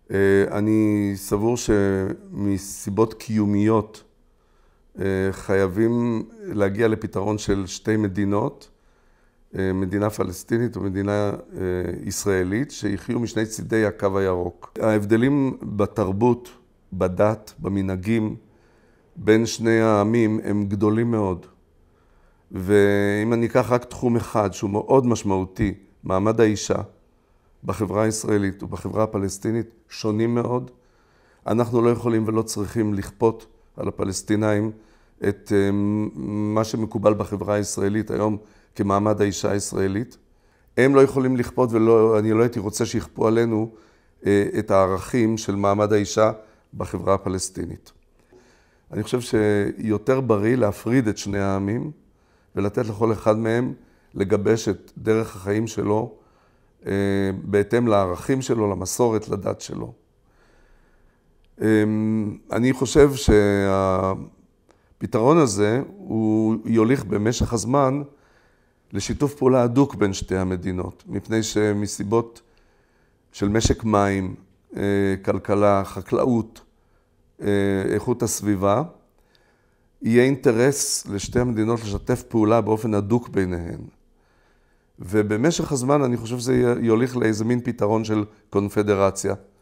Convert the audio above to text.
אני סבור שמסיבות קיומיות חייבים להגיע לפתרון של שתי מדינות, מדינה פלסטינית ומדינה ישראלית, שיחיו משני צידי הקו הירוק. ההבדלים בתרבות, בדת, במנהגים, בין שני העמים הם גדולים מאוד. ואם אני אקח רק תחום אחד שהוא מאוד משמעותי, מעמד האישה בחברה הישראלית ובחברה הפלסטינית שונים מאוד, אנחנו לא יכולים ולא צריכים לכפות על הפלסטינאים את מה שמקובל בחברה הישראלית היום כמעמד האישה הישראלית. הם לא יכולים לכפות ואני לא הייתי רוצה שיכפו עלינו את הערכים של מעמד האישה בחברה הפלסטינית. אני חושב שיותר בריא להפריד את שני העמים ולתת לכל אחד מהם לגבש את דרך החיים שלו בהתאם לערכים שלו, למסורת, לדת שלו. אני חושב שהפתרון הזה הוא יוליך במשך הזמן לשיתוף פעולה הדוק בין שתי המדינות, מפני שמסיבות של משק מים, כלכלה, חקלאות, איכות הסביבה, יהיה אינטרס לשתי המדינות לשתף פעולה באופן הדוק ביניהן. ובמשך הזמן אני חושב שזה יוליך לאיזה מין פתרון של קונפדרציה.